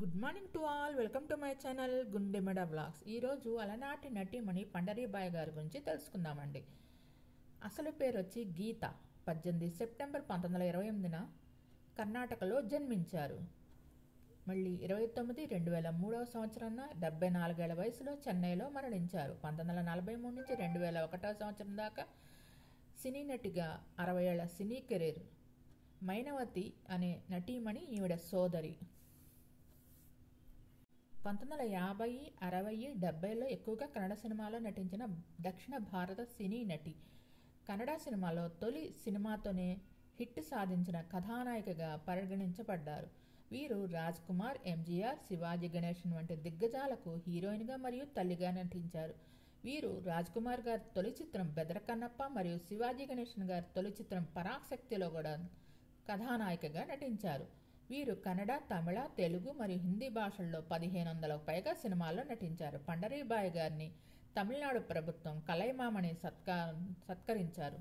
Good morning to all. Welcome to my channel Gundemeda vlogs. ఈరోజు అలనాటి నటీమణి పండరీబాయి గారి గురించి తెలుసుకుందామండి. అసలు పేరు వచ్చి గీత. 18 సెప్టెంబర్ 1928న కర్ణాటకలో జన్మించారు. మళ్ళీ 29/2003 సంవత్సరాన 74 ఏళ్ల వయసులో చెన్నైలో మరణించారు. 1943 నుంచి 2001 సంవత్సరం దాకా సినీ నటిగా 60 ఏళ్ల సినీ కెరీర్. మైనవతి అనే నటీమణి ఈవిడ సోదరి. 1950, 60, 70లో ఎక్కువగా కన్నడ సినిమాలో నటించిన దక్షిణ భారత సినీ నటి. కన్నడ సినిమాలో తొలి సినిమాతోనే హిట్ సాధించిన కథానాయికగా పరిగణించబడ్డారు. వీరు రాజ్ కుమార్, ఎంజీఆర్, శివాజీ గణేశన్ వంటి దిగ్గజాలకు హీరోయిన్గా మరియు తల్లిగా నటించారు. వీరు రాజ్ కుమార్ గారి తొలి చిత్రం బెదర కన్నప్ప మరియు శివాజీ గణేశన్ గారి తొలి చిత్రం పరాశక్తిలో కూడా కథానాయికగా నటించారు. వీరు కన్నడ, తమిళ, తెలుగు మరియు హిందీ భాషల్లో 1500కు పైగా సినిమాల్లో నటించారు. పండరీబాయి గారిని తమిళనాడు ప్రభుత్వం కలైమామణి సత్కరించారు.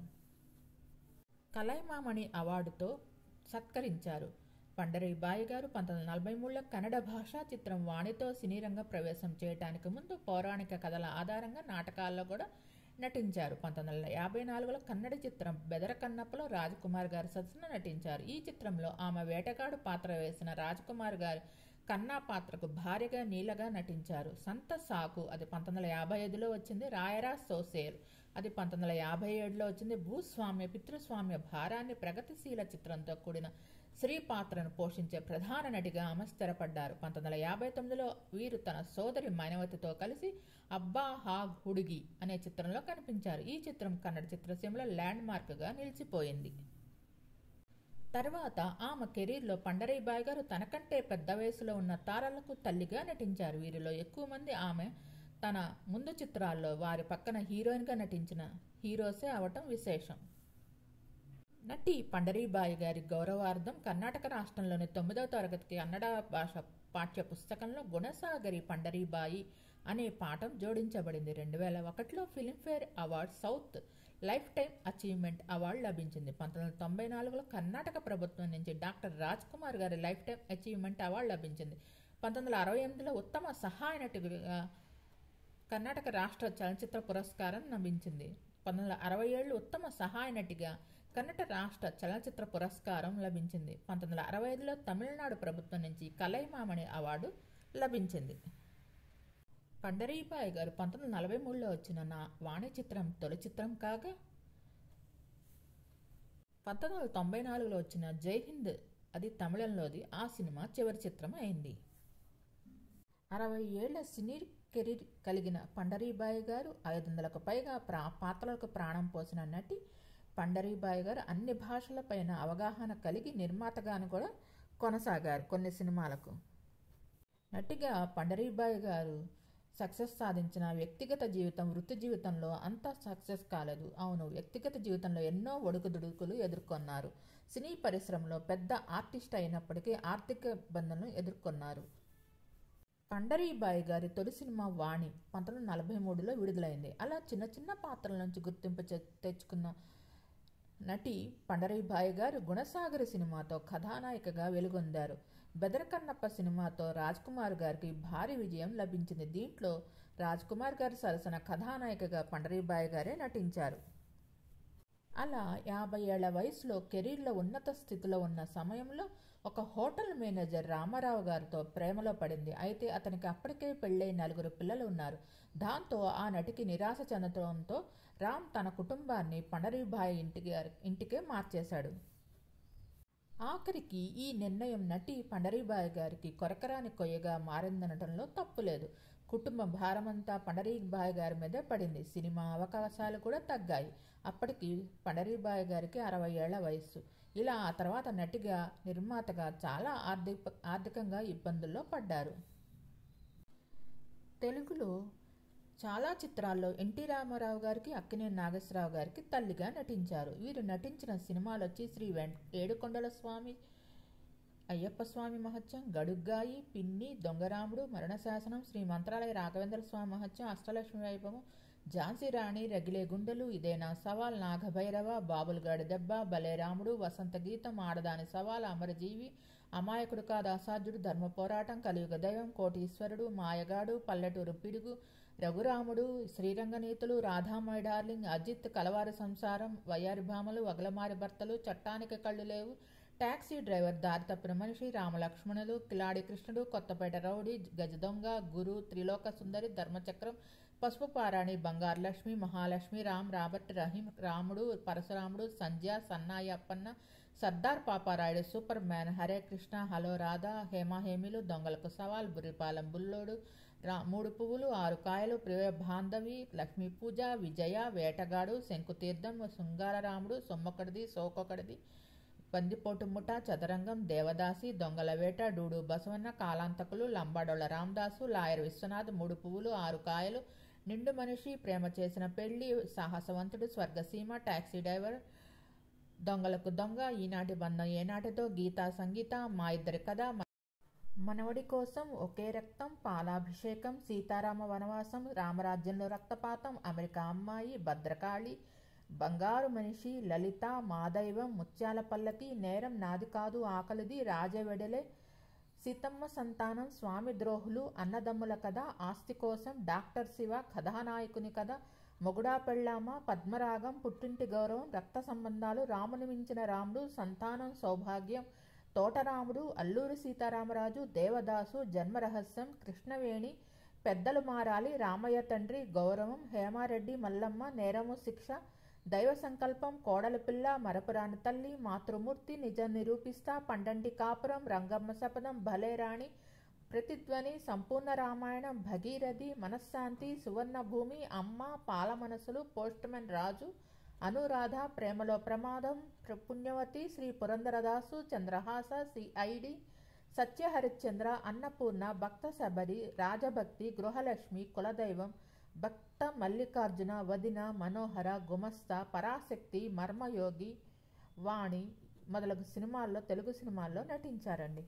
కలైమామణి అవార్డుతో సత్కరించారు. పండరీబాయి గారు 1943లో కన్నడ భాషా చిత్రం వాణితో సినీ రంగ ప్రవేశం చేయడానికి ముందు పౌరాణిక కథల ఆధారంగా నాటకాల్లో కూడా నటించారు. 1954లో కన్నడ చిత్రం బెదర కన్నప్పలో రాజ్ కుమార్ గారి సరసన నటించారు. ఈ చిత్రంలో ఆమె వేటగాడు పాత్ర వేసిన రాజ్ కుమార్ గారు కన్నా పాత్రకు భార్యగా నీలగా నటించారు. సంత సాకు అది 1955లో వచ్చింది. రాయరా సోసేల్ అది 1957లో వచ్చింది. భూస్వామ్య పితృస్వామ్య భారాన్ని ప్రగతిశీల చిత్రంతో కూడిన స్త్రీ పాత్రను పోషించే ప్రధాన నటిగా ఆమె స్థిరపడ్డారు. 1959లో వీరు తన సోదరి మైనవతితో కలిసి అబ్బా హాగ్ హుడుగి అనే చిత్రంలో కనిపించారు. ఈ చిత్రం కన్నడ చిత్రసీమలో ల్యాండ్ మార్క్ గా నిలిచిపోయింది. తర్వాత ఆమె కెరీర్లో పండరీబాయి గారు తనకంటే పెద్ద వయసులో ఉన్న తారలకు తల్లిగా నటించారు. వీరిలో ఎక్కువ మంది ఆమె తన ముందు చిత్రాల్లో వారి పక్కన హీరోయిన్గా నటించిన హీరోసే అవటం విశేషం. నటి పండరీబాయి గారి గౌరవార్థం కర్ణాటక రాష్ట్రంలోని 9వ తరగతికి కన్నడ భాష పాఠ్య పుస్తకంలో గుణసాగరి పండరీబాయి అనే పాఠం జోడించబడింది. 2001లో Filmfare award south lifetime achievement award లభించింది. 1994లో కర్ణాటక ప్రభుత్వం నుంచి డాక్టర్ రాజ్ కుమార్ గారి లైఫ్ టైమ్ అచీవ్మెంట్ అవార్డు లభించింది. 1968లో ఉత్తమ సహాయ నటిగా కర్ణాటక రాష్ట్ర చలనచిత్ర పురస్కారం లభించింది. 1967 ఉత్తమ సహాయ నటిగా కన్నడ రాష్ట్ర చలనచిత్ర పురస్కారం లభించింది. 1965లో తమిళనాడు ప్రభుత్వం నుంచి కలైమామణి అవార్డు లభించింది. పండరీబాయి గారు 1943లో వచ్చిన వాణి చిత్రం తొలి చిత్రం కాగా 1994లో వచ్చిన జై హింద్ అది తమిళంలోది. ఆ సినిమా చివరి చిత్రం అయింది. 60 ఏళ్ల సినీ కెరీర్ కలిగిన పండరీబాయి గారు 500కు పైగా పాత్రలకు ప్రాణం పోసిన నటి. పండరీబాయి గారు అన్ని భాషలపైన అవగాహన కలిగి నిర్మాతగాను కూడా కొనసాగారు కొన్ని సినిమాలకు. నటిగా పండరీబాయి గారు సక్సెస్ సాధించిన వ్యక్తిగత జీవితం వృత్తి జీవితంలో అంత సక్సెస్ కాలేదు. అవును, వ్యక్తిగత జీవితంలో ఎన్నో ఒడుకుదుడుకులు ఎదుర్కొన్నారు. సినీ పరిశ్రమలో పెద్ద ఆర్టిస్ట్ అయినప్పటికీ ఆర్థిక ఇబ్బందులను ఎదుర్కొన్నారు. పండరీబాయి గారి తొలి సినిమా వాణి 1943లో విడుదలైంది. అలా చిన్న చిన్న పాత్రల నుంచి గుర్తింపు తెచ్చుకున్న నటి పండరీబాయి గారు గుణసాగరి సినిమాతో కథానాయికగా వెలుగొందారు. బెదర కన్నప్ప సినిమాతో రాజ్ కుమార్ గారికి భారీ విజయం లభించింది. దీంట్లో రాజ్ కుమార్ గారి సరసన కథానాయికగా పండరీబాయి గారే నటించారు. అలా 50 ఏళ్ల వయసులో కెరీర్లో ఉన్నత స్థితిలో ఉన్న సమయంలో ఒక హోటల్ మేనేజర్ రామారావు గారితో ప్రేమలో పడింది. అయితే అతనికి అప్పటికే పెళ్ళై 4 పిల్లలు ఉన్నారు. దాంతో ఆ నటికి నిరాశ చెందడంతో రామ్ తన కుటుంబాన్ని పండరీబాయి ఇంటికే మార్చేశాడు. ఆఖరికి ఈ నిర్ణయం నటి పండరీబాయి గారికి కొరకరాని కొయ్యగా మారిందనటంలో తప్పులేదు. కుటుంబ భారమంతా పండరీబాయి గారి మీదే పడింది. సినిమా అవకాశాలు కూడా తగ్గాయి. అప్పటికి పండరీబాయి గారికి 60 ఏళ్ల వయస్సు. ఇలా ఆ తర్వాత నటిగా నిర్మాతగా చాలా ఆర్థికంగా ఇబ్బందుల్లో పడ్డారు. తెలుగులో చాలా చిత్రాల్లో ఎన్టీ రామారావు గారికి, అక్కినేని నాగేశ్వరరావు గారికి తల్లిగా నటించారు. వీరు నటించిన సినిమాలు వచ్చి శ్రీ ఏడుకొండల స్వామి, అయ్యప్ప స్వామి మహత్యం, గడుగ్గాయి, పిన్ని, దొంగరాముడు, మరణశాసనం, శ్రీ మంత్రాలయ రాఘవేంద్ర స్వామి మహత్యం, అష్టలక్ష్మి వైభవం, ఝాన్సీ రాణి, రగిలే గుండెలు, ఇదేనా సవాల్, నాగభైరవ, బాబులగాడి దెబ్బ, బలేరాముడు, వసంత గీతం, ఆడదాని సవాల్, అమరజీవి, అమాయకుడు కాదు అసాధ్యుడు, ధర్మ పోరాటం, కలియుగ దైవం, కోటీశ్వరుడు, మాయగాడు, పల్లెటూరు పిడుగు, రఘురాముడు, శ్రీరంగనీతులు, రాధామై డార్లింగ్, అజిత్, కలవారి సంసారం, వయ్యారి భామలు, వగలమారి భర్తలు, చట్టానికి కళ్ళు లేవు, టాక్సీ డ్రైవర్, దారి తప్పిన మనిషి, రామలక్ష్మణులు, కిలాడి కృష్ణుడు, కొత్తపేట రౌడీ, గజదొంగ, గురు, త్రిలోక సుందరి, ధర్మచక్రం, పసుపు పారాణి, బంగారు లక్ష్మి, మహాలక్ష్మి, రాబర్ట్, రహీం, రాముడు, Parasuramudu, Sandhya, Sannayi Appanna, Sardar Paparayudu, super man, Hare Krishna, hello Radha, Hemahemeelu, దొంగలకు సవాల్, బుర్రిపాలెం బుల్లోడు, మూడు పువ్వులు ఆరు కాయలు, ప్రియ బాంధవి, లక్ష్మీ పూజ, విజయ, వేటగాడు, శంకుతీర్థం, శృంగారరాముడు, సొమ్మొకటిది సోకొకటిది, పందిపోటు ముఠ, చదరంగం, దేవదాసి, దొంగల వేట, డూడు బసవన్న, కాలాంతకులు, లంబాడోళ్ల రామదాసు, లాయర్ విశ్వనాథ్, మూడు పువ్వులు ఆరు కాయలు, నిండు మనిషి, ప్రేమ చేసిన పెళ్లి, సాహసవంతుడు, స్వర్గసీమ, టాక్సీ డ్రైవర్, దొంగలకు దొంగ, ఈనాటి బంధం ఏనాటితో, గీతా సంగీత, మా ఇద్దరి కథ, మనవడి కోసం, ఒకే రక్తం, పాలాభిషేకం, సీతారామ వనవాసం, రామరాజ్యంలో రక్తపాతం, అమెరికా అమ్మాయి, భద్రకాళి, బంగారు మనిషి, లలిత, మాదైవం, ముత్యాల పల్లకి, నేరం నాది కాదు ఆకలిది, రాజవెడలే, సీతమ్మ సంతానం, స్వామి ద్రోహులు, అన్నదమ్ముల కథ, ఆస్తి కోసం, డాక్టర్ శివ, కథానాయకుని కథ, మొగుడా పెళ్ళామ, పద్మరాగం, పుట్టింటి గౌరవం, రక్త సంబంధాలు, రాముని మించిన రాముడు, సంతానం, సౌభాగ్యం, తోటరాముడు, అల్లూరి సీతారామరాజు, దేవదాసు, జన్మరహస్యం, కృష్ణవేణి, పెద్దలు మారాలి, రామయ్య తండ్రి, గౌరవం, హేమారెడ్డి మల్లమ్మ, నేరము శిక్ష, దైవ సంకల్పం, కోడలి పిల్ల, మరపురాని తల్లి, మాతృమూర్తి, నిజం నిరూపిస్తా, పండంటి కాపురం, రంగమ్మ శపథం, భలే రాణి, ప్రతిధ్వని, సంపూర్ణ రామాయణం, భగీరథి, మనశ్శాంతి, సువర్ణ భూమి, అమ్మ, పాల మనసులు, పోస్ట్మెన్ రాజు, అనురాధ, ప్రేమలో ప్రమాదం, పుణ్యవతి, శ్రీ పురంధరదాసు, చంద్రహాస, సిఐడి, సత్యహరిశ్చంద్ర, అన్నపూర్ణ, భక్త శబరి, రాజభక్తి, గృహలక్ష్మి, కులదైవం, భక్త మల్లికార్జున, వదిన, మనోహర, గుమస్తా, పరాశక్తి, మర్మయోగి, వాణి మొదలగు సినిమాల్లో, తెలుగు సినిమాల్లో నటించారండి.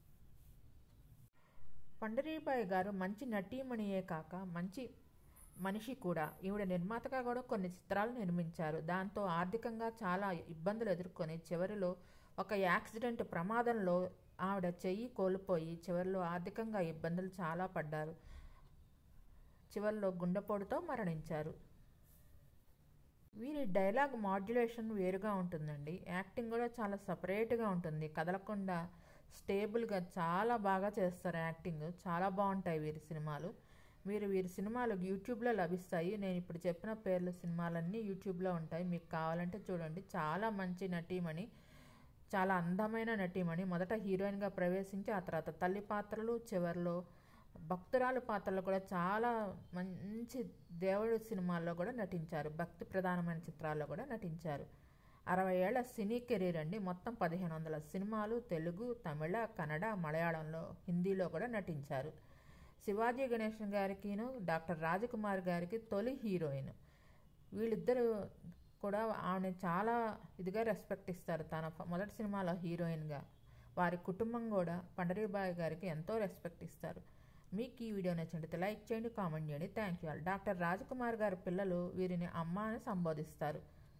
పండరీబాయి గారు మంచి నటీమణియే కాక మంచి మనిషి కూడా. ఈవిడ నిర్మాతగా కూడా కొన్ని చిత్రాలు నిర్మించారు. దాంతో ఆర్థికంగా చాలా ఇబ్బందులు ఎదుర్కొని చివరిలో ఒక యాక్సిడెంట్ ప్రమాదంలో ఆవిడ చెయ్యి కోల్పోయి చివరిలో ఆర్థికంగా ఇబ్బందులు చాలా పడ్డారు. చివరిలో గుండెపోటుతో మరణించారు. వీరి డైలాగ్ మాడ్యులేషన్ వేరుగా ఉంటుందండి. యాక్టింగ్ కూడా చాలా సపరేట్గా ఉంటుంది. కదలకుండా స్టేబుల్గా చాలా బాగా చేస్తారు యాక్టింగ్. చాలా బాగుంటాయి వీరి సినిమాలు. మీరు వీరి సినిమాలు యూట్యూబ్లో లభిస్తాయి. నేను ఇప్పుడు చెప్పిన పేర్ల సినిమాలన్నీ యూట్యూబ్లో ఉంటాయి. మీకు కావాలంటే చూడండి. చాలా మంచి నటీమణి, చాలా అందమైన నటీమణి. మొదట హీరోయిన్గా ప్రవేశించి ఆ తర్వాత తల్లి పాత్రలు, చివరిలో భక్తురాలు పాత్రలు కూడా చాలా మంచి దేవుడి సినిమాల్లో కూడా నటించారు. భక్తి ప్రధానమైన చిత్రాల్లో కూడా నటించారు. 60 ఏళ్ల సినీ కెరీర్ అండి. మొత్తం 1500 సినిమాలు తెలుగు, తమిళ, కన్నడ, మలయాళంలో, హిందీలో కూడా నటించారు. శివాజీ గణేశన్ గారికిను డాక్టర్ రాజకుమార్ గారికి తొలి హీరోయిన్. వీళ్ళిద్దరూ కూడా ఆమెను చాలా ఇదిగా రెస్పెక్ట్ ఇస్తారు. తన మొదటి సినిమాలో హీరోయిన్గా వారి కుటుంబం కూడా పండరీబాయి గారికి ఎంతో రెస్పెక్ట్ ఇస్తారు. మీకు ఈ వీడియో నచ్చినట్లయితే లైక్ చేయండి, కామెంట్ చేయండి. Thank you all. Doctor Rajkumar గారి పిల్లలు వీరిని అమ్మ అని సంబోధిస్తారు.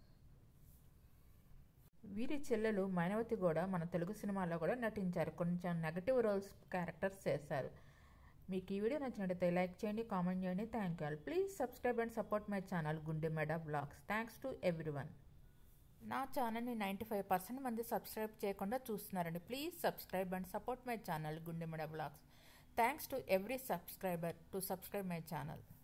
వీరి చెల్లెలు మైనవతి కూడా మన తెలుగు సినిమాలో కూడా నటించారు. కొంచెం నెగటివ్ రోల్స్ క్యారెక్టర్స్ చేశారు. మీకు ఈ వీడియో నచ్చినట్లయితే లైక్ చేయండి, కామెంట్ చేయండి. Thank you all. Please subscribe and support my channel Gundemeda blogs. Thanks to everyone. నా ఛానల్ని 95% మంది సబ్స్క్రైబ్ చేయకుండా చూస్తున్నారండి. Please subscribe and support my channel Gundemeda blogs. Thanks to every subscriber to subscribe my channel.